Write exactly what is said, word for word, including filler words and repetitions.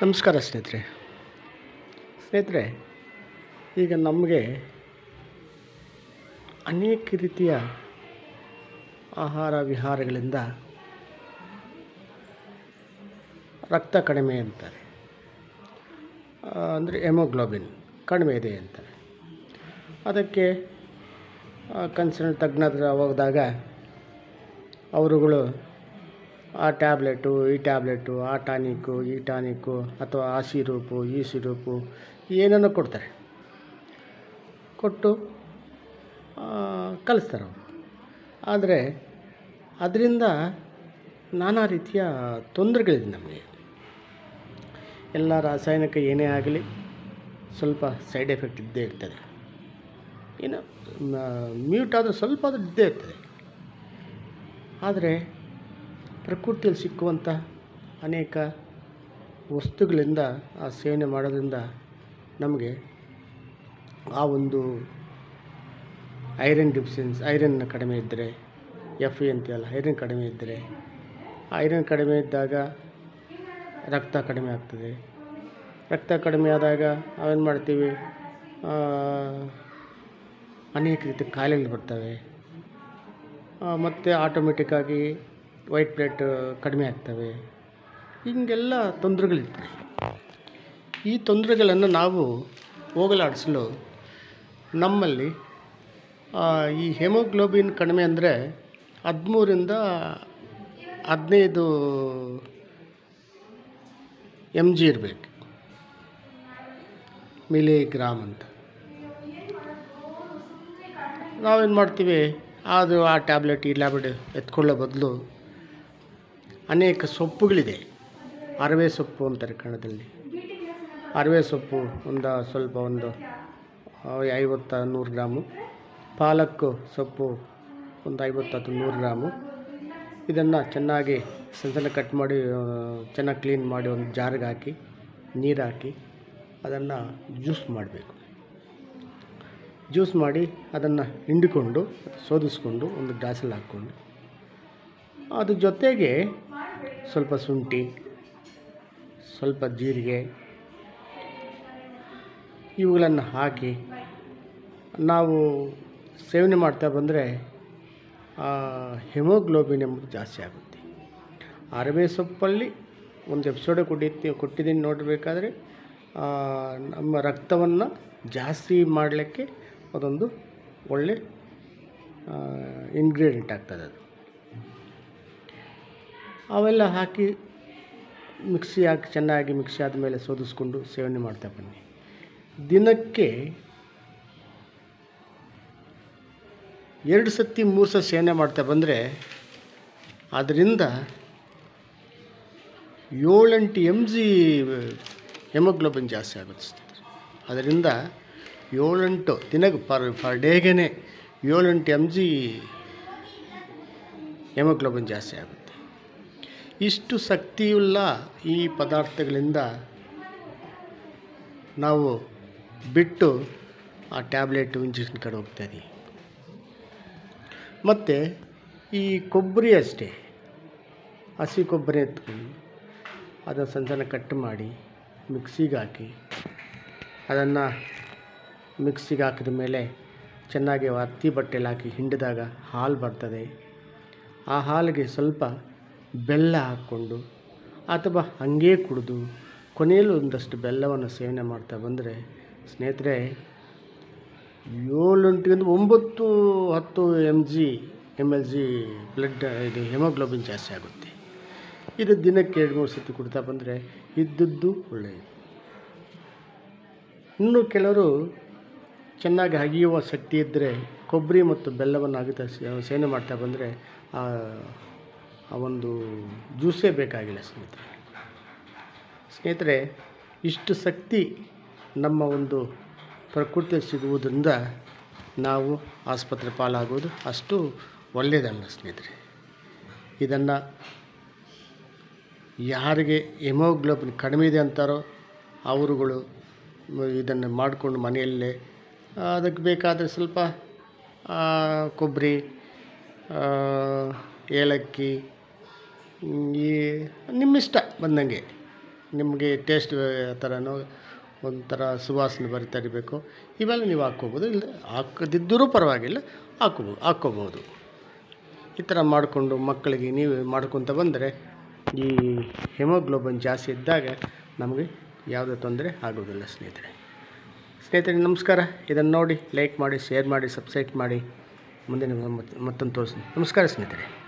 ನಮಸ್ಕಾರ ಸ್ನೇಹಿತರೆ ಸ್ನೇಹಿತರೆ ಈಗ ನಮಗೆ ಅನೇಕ ರೀತಿಯ ಆಹಾರ ವಿಹಾರಗಳಿಂದ ರಕ್ತ ಕಡಿಮೆ ಅಂತಾರೆ, ಅಂದರೆ ಹೆಮೋಗ್ಲೋಬಿನ್ ಕಡಿಮೆ ಇದೆ ಅಂತಾರೆ. ಅದಕ್ಕೆ ಕನ್ಸರ್ನ್ ತಜ್ಞರ ಹೋದಾಗ ಅವರುಗಳು ಆ ಟ್ಯಾಬ್ಲೆಟು ಈ ಟ್ಯಾಬ್ಲೆಟು ಆ ಟಾನಿಕ್ಕು ಈ ಟಾನಿಕ್ಕು ಅಥವಾ ಆ ಸಿರೂಪು ಈ ಸಿರೂಪು ಏನನ್ನು ಕೊಡ್ತಾರೆ, ಕೊಟ್ಟು ಕಲಿಸ್ತಾರೆ ಅವರು. ಆದರೆ ಅದರಿಂದ ನಾನಾ ರೀತಿಯ ತೊಂದರೆಗಳಿದೆ. ನಮಗೆ ಎಲ್ಲ ರಾಸಾಯನಿಕ ಏನೇ ಆಗಲಿ ಸ್ವಲ್ಪ ಸೈಡ್ ಎಫೆಕ್ಟ್ ಇದ್ದೇ ಇರ್ತದೆ. ಏನು ಮ್ಯೂಟ್ ಆದರೆ ಸ್ವಲ್ಪ ಅದು ಇದ್ದೇ ಇರ್ತದೆ. ಆದರೆ ಪ್ರಕೃತಿಯಲ್ಲಿ ಸಿಕ್ಕುವಂಥ ಅನೇಕ ವಸ್ತುಗಳಿಂದ ಆ ಸೇವನೆ ಮಾಡೋದ್ರಿಂದ ನಮಗೆ ಆ ಒಂದು ಐರನ್ ಡಿಫಿಷಿಯನ್ಸಿ, ಐರನ್ ಕಡಿಮೆ ಇದ್ದರೆ, ಎಫ್ ಇ ಅಂತೀವಲ್ಲ, ಐರನ್ ಕಡಿಮೆ ಇದ್ದರೆ, ಐರನ್ ಕಡಿಮೆ ಇದ್ದಾಗ ರಕ್ತ ಕಡಿಮೆ ಆಗ್ತದೆ. ರಕ್ತ ಕಡಿಮೆ ಆದಾಗ ನಾವೇನು ಮಾಡ್ತೀವಿ, ಅನೇಕ ರೀತಿ ಕಾಯಿಲೆಗಳು ಬರ್ತವೆ. ಮತ್ತು ಆಟೋಮೆಟಿಕ್ಕಾಗಿ ವೈಟ್ ಬ್ಲಡ್ ಕಡಿಮೆ ಆಗ್ತವೆ. ಹೀಗೆಲ್ಲ ತೊಂದರೆಗಳಿರ್ತವೆ. ಈ ತೊಂದರೆಗಳನ್ನು ನಾವು ಹೋಗಲಾಡಿಸಲು ನಮ್ಮಲ್ಲಿ ಈ ಹೆಮೋಗ್ಲೋಬಿನ್ ಕಡಿಮೆ ಅಂದರೆ ಹದಿಮೂರಿಂದ ಹದಿನೈದು ಎಮ್ ಜಿ ಇರಬೇಕು, ಮಿಲಿಗ್ರಾಮ್ ಅಂತ. ನಾವೇನು ಮಾಡ್ತೀವಿ, ಅದು ಆ ಟ್ಯಾಬ್ಲೆಟ್ ಈ ಟ್ಯಾಬ್ಲೆಟ್ ಎತ್ಕೊಳ್ಳೋ ಬದಲು ಅನೇಕ ಸೊಪ್ಪುಗಳಿದೆ. ಅರವೆ ಸೊಪ್ಪು ಅಂತಾರೆ ಕನ್ನಡದಲ್ಲಿ. ಅರವೆ ಸೊಪ್ಪು ಒಂದು ಸ್ವಲ್ಪ ಒಂದು ಐವತ್ತು ನೂರು ಗ್ರಾಮು, ಪಾಲಕ್ಕು ಸೊಪ್ಪು ಒಂದು ಐವತ್ತು ಅಥವಾ ನೂರು ಗ್ರಾಮು. ಇದನ್ನು ಚೆನ್ನಾಗಿ ಸಣ್ಣ ಸಣ್ಣ ಕಟ್ ಮಾಡಿ ಚೆನ್ನಾಗಿ ಕ್ಲೀನ್ ಮಾಡಿ ಒಂದು ಜಾರ್ಗೆ ಹಾಕಿ ನೀರು ಹಾಕಿ ಅದನ್ನು ಜ್ಯೂಸ್ ಮಾಡಬೇಕು. ಜ್ಯೂಸ್ ಮಾಡಿ ಅದನ್ನು ಹಿಂಡಿಕೊಂಡು ಶೋಧಿಸ್ಕೊಂಡು ಒಂದು ಗ್ಲಾಸಲ್ಲಿ ಹಾಕ್ಕೊಂಡು ಅದ್ರ ಜೊತೆಗೆ ಸ್ವಲ್ಪ ಶುಂಠಿ, ಸ್ವಲ್ಪ ಜೀರಿಗೆ ಇವುಗಳನ್ನು ಹಾಕಿ ನಾವು ಸೇವನೆ ಮಾಡ್ತಾ ಬಂದರೆ ಹೆಮೋಗ್ಲೋಬಿನ್ ಎಂಬುದು ಜಾಸ್ತಿ ಆಗುತ್ತೆ. ಅರವೆ ಸೊಪ್ಪಲ್ಲಿ ಒಂದು ಎಪಿಸೋಡೆ ಕೊಟ್ಟಿರ್ತೀವಿ ಕೊಟ್ಟಿದ್ದೀನಿ ನೋಡಬೇಕಾದ್ರೆ ನಮ್ಮ ರಕ್ತವನ್ನು ಜಾಸ್ತಿ ಮಾಡಲಿಕ್ಕೆ ಅದೊಂದು ಒಳ್ಳೆ ಇಂಗ್ರೀಡಿಯೆಂಟ್ ಆಗ್ತದೆ. ಅದು ಅವೆಲ್ಲ ಹಾಕಿ ಮಿಕ್ಸಿ ಹಾಕಿ ಚೆನ್ನಾಗಿ ಮಿಕ್ಸಿ ಆದಮೇಲೆ ಶೋಧಿಸ್ಕೊಂಡು ಸೇವನೆ ಮಾಡ್ತಾ ಬನ್ನಿ. ದಿನಕ್ಕೆ ಎರಡು ಸತಿ ಮೂರು ಸತಿ ಸೇವನೆ ಮಾಡ್ತಾ ಬಂದರೆ ಅದರಿಂದ ಏಳೆಂಟು ಎಮ್ ಜಿ ಹೆಮೋಗ್ಲೋಬಿನ್ ಜಾಸ್ತಿ ಆಗುತ್ತೆ. ಅದರಿಂದ ಏಳೆಂಟು ದಿನಕ್ಕೆ ಪರ್ ಪರ್ ಡೇಗೇ ಏಳೆಂಟು ಎಮ್ ಜಿ ಹೆಮೋಗ್ಲೋಬಿನ್ ಜಾಸ್ತಿ ಆಗುತ್ತೆ. ಇಷ್ಟು ಶಕ್ತಿಯುಳ್ಳ ಈ ಪದಾರ್ಥಗಳಿಂದ ನಾವು ಬಿಟ್ಟು ಆ ಟ್ಯಾಬ್ಲೆಟು ಇಂಜೆಕ್ಷನ್ ಕಡೆ ಹೋಗ್ತಾ ಇದ್ದೀವಿ. ಮತ್ತು ಈ ಕೊಬ್ಬರಿ ಅಷ್ಟೇ, ಹಸಿ ಕೊಬ್ಬರಿ ಎತ್ಕೊಂಡು ಅದನ್ನು ಸಣ್ಣ ಸಣ್ಣ ಕಟ್ ಮಾಡಿ ಮಿಕ್ಸಿಗೆ ಹಾಕಿ ಅದನ್ನು ಮಿಕ್ಸಿಗೆ ಹಾಕಿದ ಮೇಲೆ ಚೆನ್ನಾಗಿ ಹತ್ತಿ ಬಟ್ಟೆಯಲ್ಲಿ ಹಾಕಿ ಹಿಂಡಿದಾಗ ಹಾಲು ಬರ್ತದೆ. ಆ ಹಾಲಿಗೆ ಸ್ವಲ್ಪ ಬೆಲ್ಲ ಹಾಕ್ಕೊಂಡು ಅಥವಾ ಹಾಗೇ ಕುಡಿದು ಕೊನೆಯಲ್ಲಿ ಒಂದಷ್ಟು ಬೆಲ್ಲವನ್ನು ಸೇವನೆ ಮಾಡ್ತಾ ಬಂದರೆ ಸ್ನೇಹಿತರೆ ಏಳೆಂಟಿಂದ ಒಂಬತ್ತು ಹತ್ತು M G M L G blood ಇದು ಹೆಮೋಗ್ಲೋಬಿನ್ ಜಾಸ್ತಿ ಆಗುತ್ತೆ. ಇದು ದಿನಕ್ಕೆ ಎರಡು ಮೂರು ಸತಿ ಕುಡ್ತಾ ಬಂದರೆ ಇದ್ದದ್ದು ಒಳ್ಳೆಯದು. ಇನ್ನು ಕೆಲವರು ಚೆನ್ನಾಗಿ ಅಗಿಯುವ ಶಕ್ತಿ ಇದ್ದರೆ ಕೊಬ್ಬರಿ ಮತ್ತು ಬೆಲ್ಲವನ್ನು ಅಗಿತಾ ಸೇವನೆ ಮಾಡ್ತಾ ಬಂದರೆ ಆ ಒಂದು ಜ್ಯೂಸೇ ಬೇಕಾಗಿಲ್ಲ ಸ್ನೇಹಿತರೆ. ಸ್ನೇಹಿತರೆ ಇಷ್ಟು ಶಕ್ತಿ ನಮ್ಮ ಒಂದು ಪ್ರಕೃತಿಯಲ್ಲಿ ಸಿಗುವುದರಿಂದ ನಾವು ಆಸ್ಪತ್ರೆ ಪಾಲಾಗೋದು ಅಷ್ಟು ಒಳ್ಳೆಯದಲ್ಲ ಸ್ನೇಹಿತರೆ. ಇದನ್ನು ಯಾರಿಗೆ ಹೆಮೋಗ್ಲೋಬಿನ್ ಕಡಿಮೆ ಇದೆ ಅಂತಾರೋ ಅವರುಗಳು ಇದನ್ನು ಮಾಡಿಕೊಂಡು ಮನೆಯಲ್ಲೇ ಅದಕ್ಕೆ ಬೇಕಾದರೆ ಸ್ವಲ್ಪ ಕೊಬ್ಬರಿ, ಏಲಕ್ಕಿ, ಈ ನಿಮ್ಮಿಷ್ಟ ಬಂದಂಗೆ ನಿಮಗೆ ಟೇಸ್ಟ್ ಥರನೋ ಒಂಥರ ಸುವಾಸನೆ ಬರಿತಾ ಇರಬೇಕು, ಇವೆಲ್ಲ ನೀವು ಹಾಕ್ಕೋಬೋದು. ಇಲ್ಲ ಹಾಕದಿದ್ದರೂ ಪರವಾಗಿಲ್ಲ, ಹಾಕ್ಕೋಬೋದು ಹಾಕ್ಕೋಬೋದು ಈ ಥರ ಮಾಡಿಕೊಂಡು ಮಕ್ಕಳಿಗೆ ನೀವು ಮಾಡ್ಕೊತ ಬಂದರೆ ಈ ಹೆಮೋಗ್ಲೋಬಿನ್ ಜಾಸ್ತಿ ಇದ್ದಾಗ ನಮಗೆ ಯಾವುದೇ ತೊಂದರೆ ಆಗೋದಿಲ್ಲ ಸ್ನೇಹಿತರೆ. ಸ್ನೇಹಿತರೆ ನಮಸ್ಕಾರ. ಇದನ್ನು ನೋಡಿ ಲೈಕ್ ಮಾಡಿ, ಶೇರ್ ಮಾಡಿ, ಸಬ್ಸ್ಕ್ರೈಬ್ ಮಾಡಿ. ಮುಂದೆ ನಿಮಗೆ ಮತ್ತೊಂದು ತೋರಿಸ್ತೀನಿ. ನಮಸ್ಕಾರ ಸ್ನೇಹಿತರೆ.